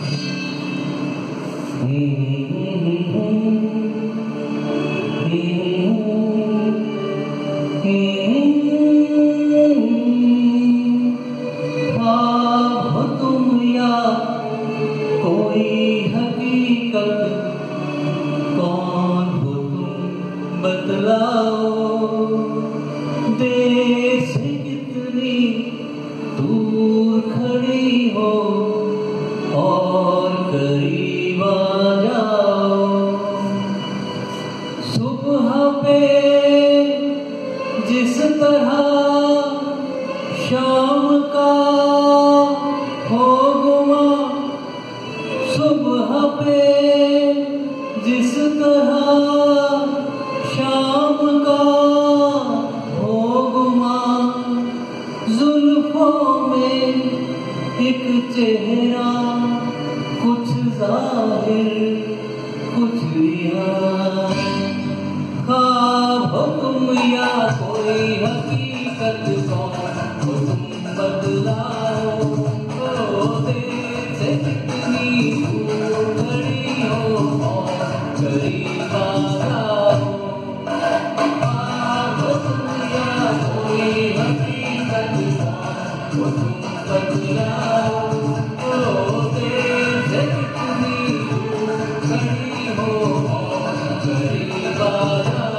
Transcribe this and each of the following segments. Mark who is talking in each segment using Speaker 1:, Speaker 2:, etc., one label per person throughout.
Speaker 1: ख्वाब हो तुम या कोई हकीकत, कौन हो तुम बतलाओ। देर से कितनी दूर खड़ी हो और करीब आ जाओ। सुबह पे जिस तरह शाम का हो गुमा, सुबह पे जिस तरह शाम का हो गुमा, जुल्फों में एक चेहरा कुछ जाहिर कुछ रिया। ख्वाब हो तुम या कोई हकीकत, कौन हो तुम बतलाओ। ओ देर से कितनी दूर खड़ी हो और करीब आ जाओ। ख्वाब हो तुम या कोई हकीकत, कौन हो तुम बतलाओ। ओ देर से कितनी दूर खड़ी हो और करीब आ जाओ।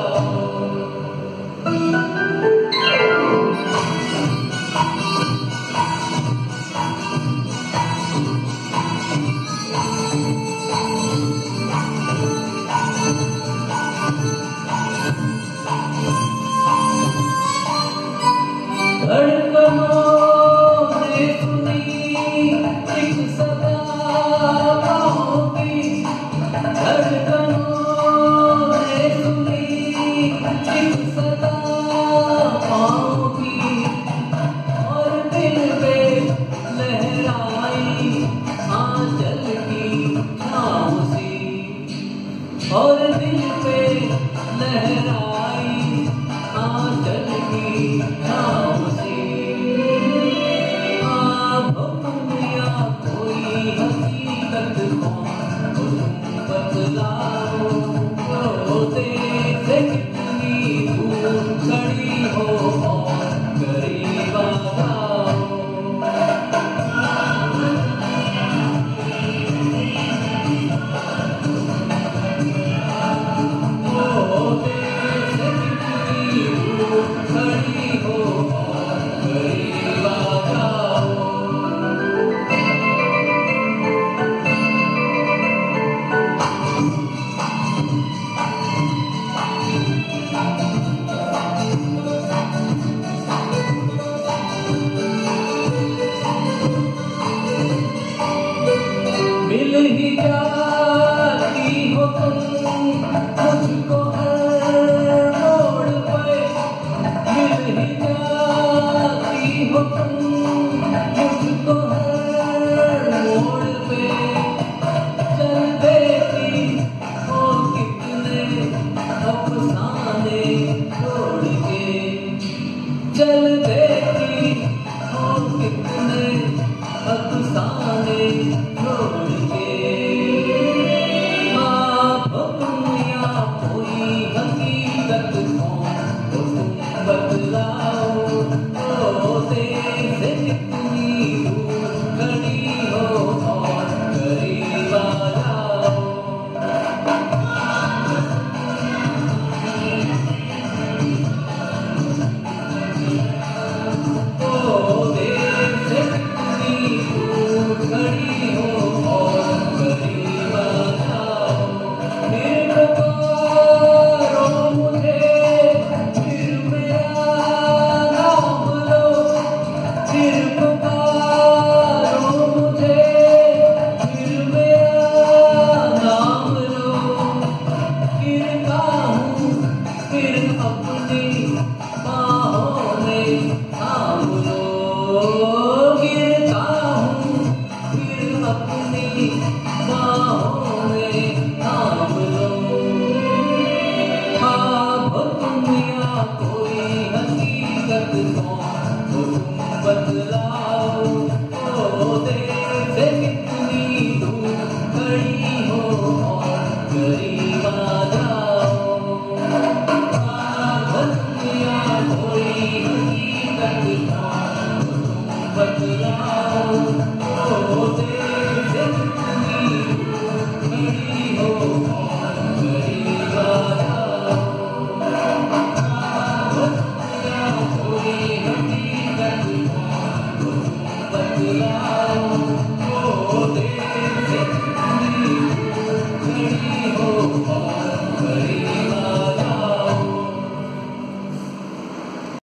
Speaker 1: धड़कनों ने सुनी एक सदा पाँव की, धड़कनों ने सुनी एक सदा पाँव की, और दिल पे लहराई आंचल की छाँव सी, और दिल पे लहराई आंचल की छाँव सी। ख्वाब हो तुम या कोई हकीकत, कौन हो तुम बतलाओ। ओ देर से कितनी दूर खड़ी हो और करीब आ जाओ। ओ देर से कितनी दूर खड़ी हो और करीब आ जाओ। मिल ही जाती हो तुम मुझको हर मोड़ पे, मिल ही जाती हो तुम मुझको हर मोड़ पे। चल देती हो कितने अफसाने छोड़ के, चल देती हो कितने अफसाने छोड़ के। ख्वाब हो तुम या कोई हकीकत, कौन हो तुम बतलाओ। ओ देर से कितनी दूर खड़ी हो और करीब आ जाओ। ओ देर से कितनी दूर खड़ी हो और करीब आ जाओ। फिर पुकारो मुझे, फिर मेरा नाम लो, फिर पुकारो मुझे, फिर मेरा नाम लो। गिरता हूँ फिर अपनी बाहों में थाम लो, गिरता हूँ फिर अपनी बाहों में थाम लो। ख्वाब हो तुम या कोई हकीकत, कौन हो तुम बतलाओ। ओ देर से कितनी दूर हकीकत कौन, तुम बतलाओ।